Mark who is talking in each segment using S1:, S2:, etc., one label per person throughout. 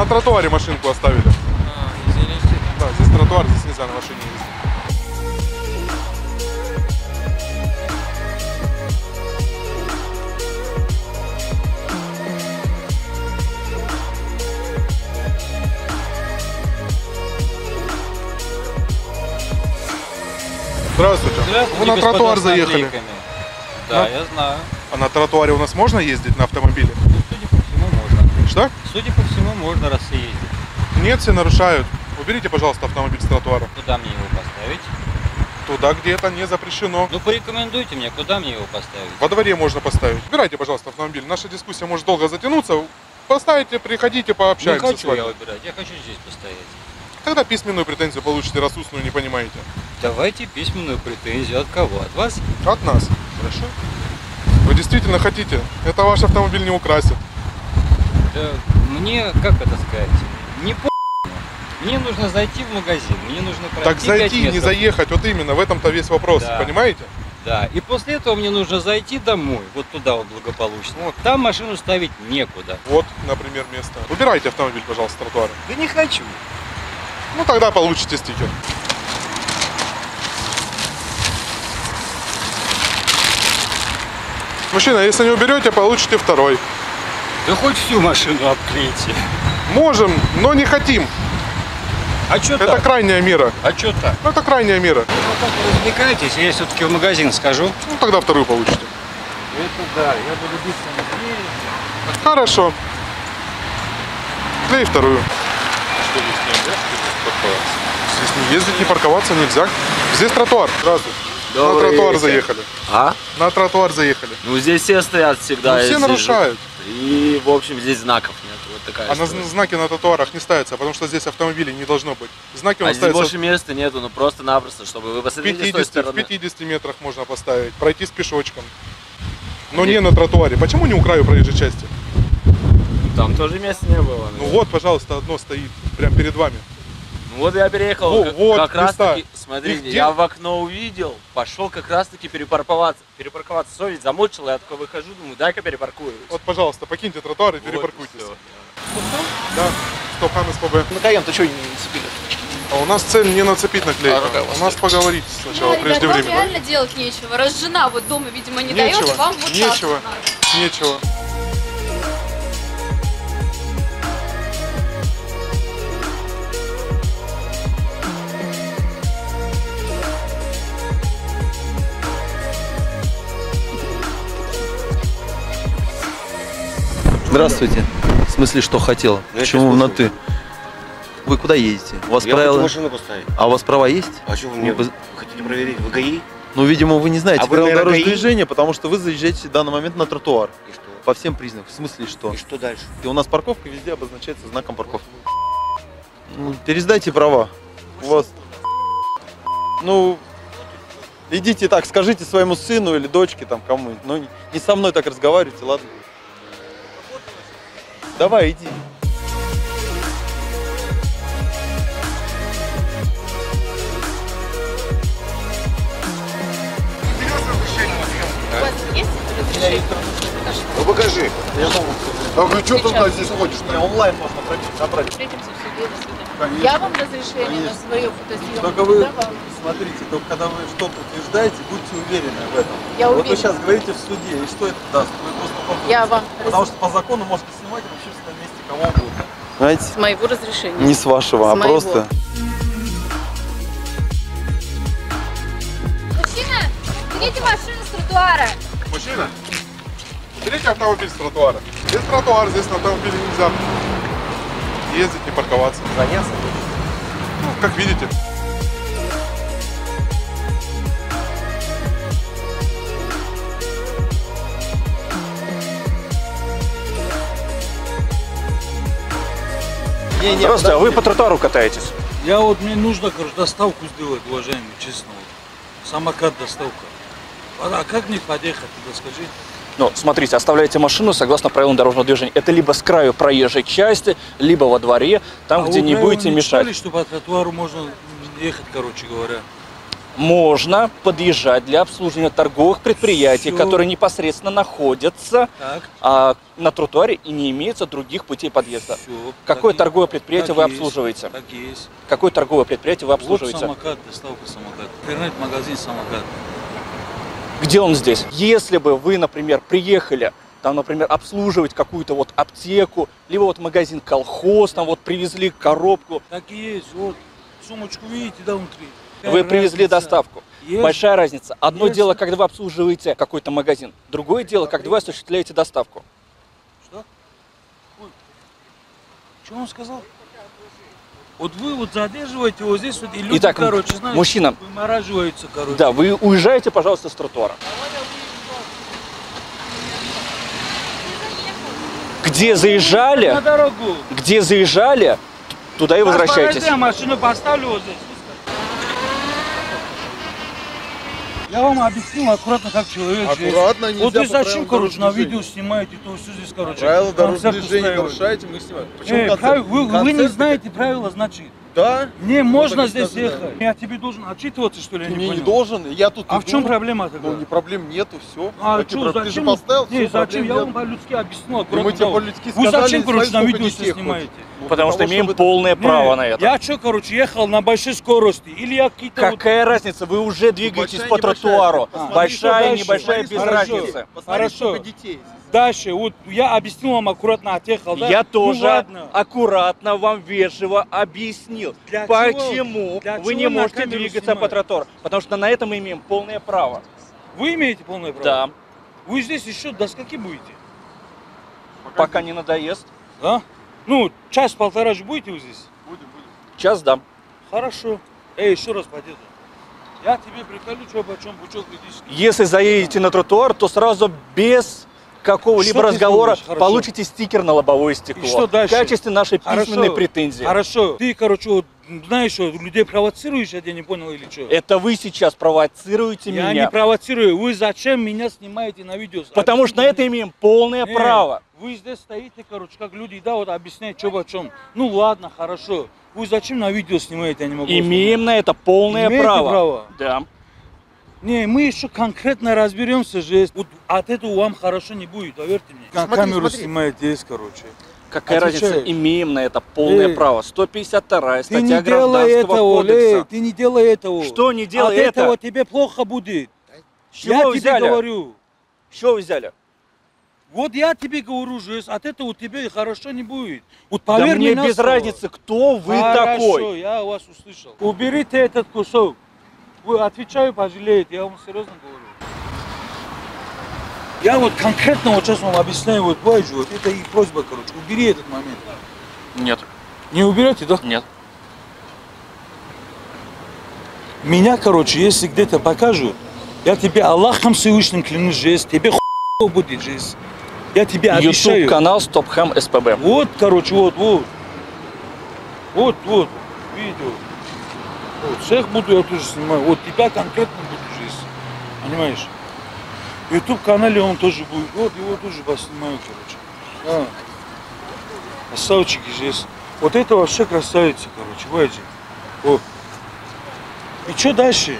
S1: На тротуаре машинку оставили.
S2: Извините.
S1: Да, здесь тротуар, здесь нельзя на машине ездить. Здравствуйте.
S2: Здравствуйте,
S1: Вы на
S2: господа
S1: тротуар
S2: с
S1: заехали.
S2: наклейками. Да, я знаю.
S1: А на тротуаре у нас можно ездить на автомобиле?
S2: Судя по всему, можно.
S1: Что?
S2: Судя по всему, можно, раз и ездить.
S1: Нет, все нарушают. Уберите, пожалуйста, автомобиль с тротуара.
S2: Куда мне его поставить?
S1: Туда, где это не запрещено.
S2: Ну, порекомендуйте мне, куда мне его поставить?
S1: Во дворе можно поставить. Убирайте, пожалуйста, автомобиль. Наша дискуссия может долго затянуться. Поставите, приходите,
S2: Не
S1: пообщаемся с
S2: хочу
S1: вами.
S2: я убирать, я хочу здесь постоять.
S1: Тогда письменную претензию получите, раз устную не понимаете.
S2: Давайте письменную претензию. От кого? От вас?
S1: От нас.
S2: Хорошо.
S1: Вы действительно хотите? Это ваш автомобиль не украсит.
S2: Да, мне, как это сказать, не по***. Мне нужно зайти в магазин, мне нужно пройти
S1: Так
S2: 5
S1: зайти, не
S2: метров.
S1: заехать. Вот именно, в этом-то весь вопрос.
S2: Да.
S1: Понимаете?
S2: Да, и после этого мне нужно зайти домой, вот туда вот благополучно. Вот там машину ставить некуда.
S1: Вот, например, место. Убирайте автомобиль, пожалуйста, с тротуара.
S2: Да не хочу.
S1: Ну, тогда получите стикер. Мужчина, если не уберете, получите второй.
S2: Да хоть всю машину обклейте.
S1: Можем, но не хотим.
S2: А что
S1: Это
S2: так?
S1: крайняя мера.
S2: А что так?
S1: Это крайняя мера.
S2: Ну как вы развлекаетесь, я все-таки в магазин схожу.
S1: Ну, тогда вторую получите.
S2: Это да, я буду биться на двери.
S1: Хорошо. Клей вторую.
S2: Что здесь нельзя, парковаться?
S1: Здесь не ездить, не парковаться нельзя. Здесь тротуар. Здравствуйте. На
S3: Добрый
S1: тротуар
S3: вечер.
S1: заехали.
S3: А?
S1: На тротуар заехали.
S3: Ну здесь все стоят всегда.
S1: Ну,
S3: я
S1: все
S3: вижу.
S1: нарушают.
S3: И, в общем, здесь знаков нет. Вот такая
S1: А на
S3: история.
S1: знаки на тротуарах не ставятся, потому что здесь автомобилей не должно быть. Знаки у
S3: А
S1: нас
S3: здесь
S1: ставятся
S3: больше места нету, ну просто-напросто, чтобы вы
S1: в
S3: посмотрите
S1: 50,
S3: с той
S1: в
S3: стороны.
S1: 50 метрах можно поставить, пройти с пешочком. Но не на тротуаре. Почему не у краю проезжей части?
S3: Там тоже места не было.
S1: Ну вот, пожалуйста, одно стоит прямо перед вами.
S3: Ну вот я переехал,
S1: Вот
S3: как раз
S1: места.
S3: таки, смотрите,
S1: Их
S3: я в окно увидел, пошел как раз таки перепарковаться. Совесть замучила, я такой выхожу, думаю, дай-ка перепаркуюсь.
S1: Вот, пожалуйста, покиньте тротуар и
S3: Вот,
S1: перепаркуйтесь.
S3: всё.
S1: Да, Стопхан СПБ.
S4: Накаем, ты что не нацепили?
S1: А у нас цель не нацепить наклейку.
S4: А какая у вас
S1: У нас
S4: цель?
S1: поговорить сначала,
S5: Да, ребят,
S1: прежде
S5: вам
S1: времени.
S5: реально делать нечего. Раз жена вот дома, видимо, не дает,
S1: Нечего,
S5: вам вот
S1: нечего,
S5: так вот надо.
S1: нечего.
S4: Здравствуйте. В смысле, что хотела? Почему на ты? Вы куда едете? У вас
S6: Я
S4: правила...
S6: хочу машину поставить.
S4: А у вас права есть?
S6: А что вы мне хотите проверить? Вы ГАИ?
S4: Ну, видимо, вы не знаете
S6: А вы,
S4: правила
S6: наверное,
S4: дорожного
S6: ГАИ?
S4: движения, потому что вы заезжаете в данный момент на тротуар.
S6: И что?
S4: По всем признакам. В смысле, что?
S6: И что дальше?
S4: И у нас парковка везде обозначается знаком парковки. Ну, пересдайте права. У вас... Ну, идите так, скажите своему сыну или дочке, там, кому-нибудь. Но не со мной так разговаривайте, ладно? Давай, иди.
S5: У вас есть разрешение?
S6: Ну покажи.
S4: Я дома.
S6: А что ты туда здесь ходишь?
S4: Мне онлайн можно набрать.
S5: Встретимся в суде, до свидания.
S4: Конечно.
S5: Я вам разрешение
S4: Конечно.
S5: на свою фотосъемку
S4: Только вы,
S5: давала.
S4: смотрите, только когда вы что-то утверждаете, будьте уверены в этом.
S5: Я
S4: Вот вы
S5: уверена.
S4: сейчас говорите в суде, и что это даст? Вы просто попробуйте.
S5: Я вам
S4: Потому что по закону можете снимать в общественном месте кого угодно. Знаете?
S5: с моего разрешения.
S4: Не с вашего,
S5: С
S4: а
S5: моего.
S4: просто...
S7: Мужчина, берите машину с тротуара.
S1: Мужчина, уберите автомобиль с тротуара. Здесь тротуар, здесь на автомобиле нельзя ездить, не парковаться.
S6: Заняться?
S1: Ну, как видите.
S4: Здравствуйте,
S6: а вы по тротуару катаетесь?
S2: Я вот, мне нужно, короче, доставку сделать, уважаемый, честно. Вот. Самокат доставка. А как мне подъехать туда, скажи?
S8: Ну, смотрите, оставляете машину согласно правилам дорожного движения. Это либо с краю проезжей части, либо во дворе, там, где
S2: вы
S8: не
S2: правила
S8: будете
S2: не
S8: мешать.
S2: писали, что по тротуару можно ехать, короче говоря?
S8: можно подъезжать для обслуживания торговых предприятий,
S2: Всё.
S8: которые непосредственно находятся
S2: Так.
S8: на тротуаре и не имеется других путей подъезда.
S2: Всё,
S8: Какое
S2: так и-
S8: торговое предприятие
S2: так
S8: вы
S2: есть,
S8: обслуживаете?
S2: Так и есть.
S8: Какое торговое предприятие вы
S2: Вот
S8: обслуживаете?
S2: самокат, доставка самокат. Интернет-магазин самокат.
S8: Где он здесь? Если бы вы, например, приехали, там, например, обслуживать какую-то вот аптеку, либо вот магазин колхоз, там вот привезли коробку,
S2: Так и есть. Вот сумочку видите, да, внутри.
S8: вы привезли
S2: Разница.
S8: доставку.
S2: Есть.
S8: Большая разница. Одно
S2: Есть.
S8: дело, когда вы обслуживаете какой-то магазин, другое дело, когда вы осуществляете доставку.
S2: Что? Ой. Что он сказал? Вот вы вот задерживаете вот здесь вот, и люди,
S8: Итак,
S2: короче, знаете,
S8: мужчина.
S2: вымораживаются, короче.
S8: Да, вы уезжаете, пожалуйста, с тротуара. Где заезжали,
S2: На дорогу.
S8: где заезжали, туда и возвращайтесь.
S2: Подожди, я машину поставлю вот здесь. Я вам объяснил аккуратно, как человек.
S4: Аккуратно,
S2: здесь. Вот
S4: нельзя
S2: вы
S4: по
S2: зачем,
S4: правилам
S2: короче, на
S4: дорожного
S2: видео
S4: движения.
S2: снимаете, то все здесь, короче.
S4: Правила дорожного
S2: концерт
S4: движения
S2: устраиваете.
S4: нарушаете, мы снимаем. Почему концерт?
S2: Вы не
S4: Концерт-
S2: знаете правила, значит.
S4: Да?
S2: Мне можно
S4: так и
S2: здесь
S4: сказано.
S2: ехать. Я тебе должен отчитываться, что ли? Я
S4: Ты мне не
S2: понял.
S4: должен, я тут
S2: А в
S4: иду.
S2: чем проблема тогда?
S4: Ну, проблем нету, все.
S2: А что,
S4: Ты же
S2: зачем?
S4: поставил,
S2: Не,
S4: все,
S2: зачем?
S4: проблем
S2: Я
S4: нет.
S2: вам по-людски объяснил.
S4: И
S2: аккуратно
S4: мы тебе
S2: дал.
S4: по-людски
S2: Вы
S4: сказали,
S2: зачем, короче, на
S4: сколько
S2: видео
S4: детей
S2: снимаете?
S4: Ну,
S8: Потому что
S4: того,
S8: имеем
S4: чтобы-
S8: полное право
S2: Не,
S8: на это.
S2: Я что, короче, ехал на большой скорости? Или я какие-то... вот-
S8: Какая разница? Вы уже двигаетесь
S4: большая,
S8: по
S4: небольшая.
S8: тротуару.
S4: Посмотри,
S8: Большая,
S2: что дальше.
S8: небольшая, без
S2: Хорошо.
S8: разницы.
S4: Посмотри,
S2: Хорошо.
S4: сколько детей.
S2: Дальше, вот я объяснил вам аккуратно, отъехал, да?
S8: Я
S2: Ну,
S8: тоже
S2: ладно.
S8: аккуратно вам вежливо объяснил,
S2: Для
S8: почему
S2: Для
S8: вы
S2: чего
S8: не
S2: на
S8: можете
S2: камеру
S8: двигаться по
S2: снимать?
S8: тротуару. Потому что на это мы имеем полное право.
S2: Вы имеете полное право?
S8: Да.
S2: Вы здесь еще до скольки будете?
S8: Пока не надоест.
S2: Да? Ну, час-полтора же будете вы здесь?
S8: Час дам.
S2: Хорошо. Эй, еще раз подъеду. Я тебе приколю, что почем бучок летишь.
S8: Если заедете на тротуар, то сразу без какого-либо
S2: Что ты
S8: разговора
S2: сделаешь? Хорошо.
S8: получите стикер на лобовое стекло.
S2: И что дальше?
S8: В качестве нашей письменной претензии.
S2: Хорошо. Ты, короче, вот, знаешь, что людей провоцируешь, я не понял или что?
S8: Это вы сейчас провоцируете
S2: Я
S8: меня.
S2: не провоцирую. Вы зачем меня снимаете на видео?
S8: Потому что на это имеем полное
S2: Не,
S8: право.
S2: Вы здесь стоите, короче, как люди, да, вот объясняют, что почем. Ну ладно, хорошо. Вы зачем на видео снимаете, я не могу.
S8: Имеем на это полное
S2: Имеете право?
S8: Да.
S2: Не, мы еще конкретно разберемся же. Вот от этого вам хорошо не будет, поверьте мне.
S4: Смотри,
S2: Камеру
S4: смотри.
S2: снимает здесь, короче.
S8: Какая разница?
S2: Отвечаешь.
S8: Имеем на это полное
S2: Эй,
S8: право. 152
S2: Ты не
S8: статья
S2: делай
S8: Гражданского
S2: этого,
S8: кодекса.
S2: ты не делай этого.
S8: Что не делай
S2: от
S8: это?
S2: этого тебе плохо будет.
S8: С чего
S2: Я
S8: вы
S2: тебе
S8: взяли?
S2: говорю.
S8: С чего вы взяли?
S2: Вот я тебе говорю, же, от этого тебе хорошо не будет. Вот
S8: Да
S2: поверь
S8: мне
S2: на
S8: без
S2: слово.
S8: разницы, кто вы
S2: Хорошо,
S8: такой.
S2: я вас услышал. Уберите этот кусок. Вы отвечаю, пожалеете, я вам серьезно говорю. Я вот конкретно вот сейчас вам объясняю, вот Байджу, вот это их просьба, короче, убери этот момент.
S8: Нет,
S2: Не уберете, да?
S8: нет.
S2: Меня, короче, если где-то покажут, я тебе Аллахом Всевышним клянусь, жесть, тебе будет жесть. Я тебе обещаю.
S8: YouTube канал Стопхэм СПБ.
S2: Вот, короче, вот. Вот, видео. Вот, всех буду я тоже снимаю. Вот тебя конкретно буду жесть. Понимаешь? В YouTube канале он тоже будет. Вот его тоже поснимаю, короче. Красавчики здесь. Вот это вообще красавица, короче, Байджи. О. И что дальше?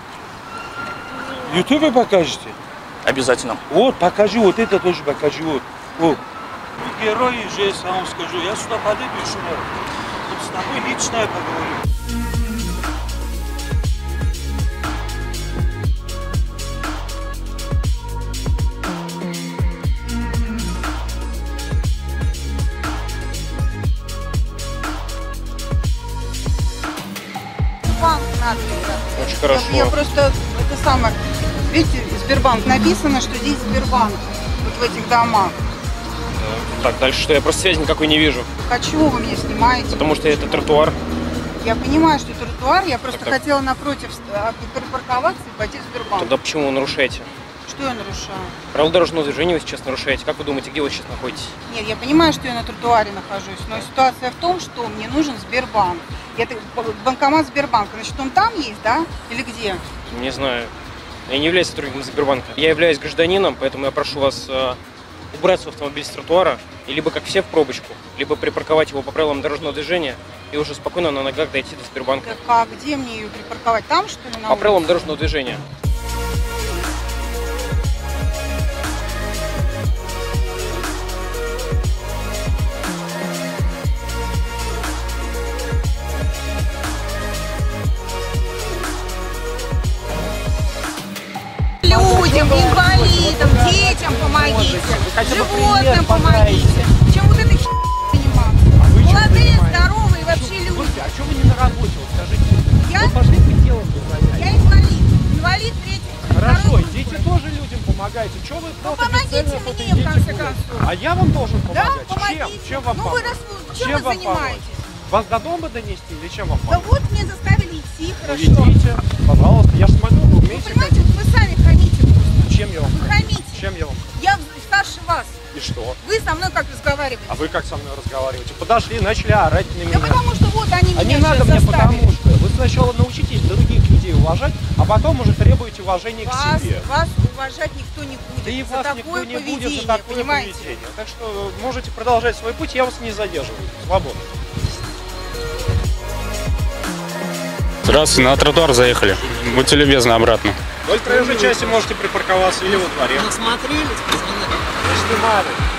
S2: В Ютубе покажете?
S8: Обязательно.
S2: Вот, покажи, вот это тоже покажи, вот. Вы герои здесь, я вам скажу. Я сюда подойду еще раз. Вот с тобой лично я поговорю.
S9: Банк надо.
S6: Очень хорошо.
S9: Я просто, это самое, видите, Сбербанк написано, что здесь Сбербанк, вот в этих домах.
S6: Так, дальше что? Я просто связи никакой не вижу.
S9: А чего вы меня снимаете?
S6: Потому что это тротуар.
S9: Я понимаю, что это тротуар, я просто
S6: Так.
S9: хотела напротив припарковаться и пойти в Сбербанк.
S6: Тогда почему вы нарушаете?
S9: Что я нарушаю?
S6: Правила дорожного движения вы сейчас нарушаете. Как вы думаете, где вы сейчас находитесь?
S9: Нет, я понимаю, что я на тротуаре нахожусь, но ситуация в том, что мне нужен Сбербанк. Банкомат Сбербанка, значит, он там есть, да? Или где?
S6: Не знаю. Я не являюсь сотрудником Сбербанка. Я являюсь гражданином, поэтому я прошу вас убрать свой автомобиль с тротуара и либо как все в пробочку, либо припарковать его по правилам дорожного движения и уже спокойно на ногах дойти до Сбербанка.
S9: Так, а где мне ее припарковать? Там, что ли, на
S6: По правилам
S9: улице?
S6: дорожного движения.
S9: Людям, инвалидам, детям помогите, животным помогите. Чем вот этой заниматься? Молодые, здоровые вообще люди.
S6: А что вы не на работе? Вот скажите.
S9: Я?
S6: Пошли по делам занятия.
S9: Я инвалид. Инвалид третьего.
S6: Хорошо, идите тоже людям помогайте. Чего вы
S9: Ну
S6: просто
S9: помогите
S6: бесцельно
S9: мне, в конце
S6: идете?
S9: концов.
S6: А я вам должен
S9: Да,
S6: помогать.
S9: помогите.
S6: Чем вам
S9: Ну вы
S6: помочь?
S9: раз, чем
S6: Чем
S9: вы
S6: вам
S9: занимаетесь?
S6: Вас до дома донести или чем вам
S9: Да
S6: помочь?
S9: вот мне заставили идти, хорошо.
S6: Идите, пожалуйста. Я же смотрю, вы
S9: Вы
S6: умеете
S9: понимаете, вот вы сами хамите просто.
S6: Чем я вам?
S9: Вы хамите.
S6: Чем я вам?
S9: Я старше вас.
S6: И что?
S9: Вы со мной как разговариваете?
S6: А вы как со мной разговариваете? Подошли, начали орать на
S9: Да
S6: меня.
S9: потому что вот они
S6: А
S9: меня
S6: не надо
S9: сейчас
S6: мне,
S9: заставили.
S6: потому что вы сначала научитесь других людей уважать, а потом уже требуете уважения к себе.
S9: Вас уважать никто не будет.
S6: Да и
S9: за
S6: вас
S9: такое
S6: никто не
S9: поведение,
S6: будет за такое
S9: понимаете?
S6: поведение. Так что можете продолжать свой путь, я вас не задерживаю. Свободно.
S10: Здравствуйте, на тротуар заехали. Будьте любезны, обратно.
S6: Вдоль проезжей части можете припарковаться или во дворе.
S3: Насмотрелись, пацаны.
S6: Не снимали.